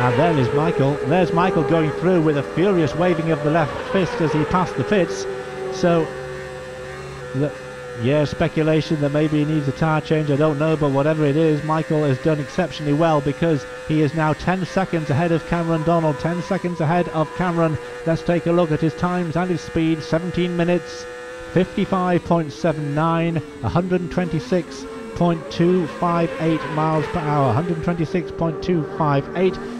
And there is Michael. There's Michael going through with a furious waving of the left fist as he passed the pits. So, yeah, speculation that maybe he needs a tyre change, I don't know, but whatever it is, Michael has done exceptionally well because he is now 10 seconds ahead of Cameron Donald, 10 seconds ahead of Cameron. Let's take a look at his times and his speed. 17 minutes, 55.79, 126.258 miles per hour, 126.258.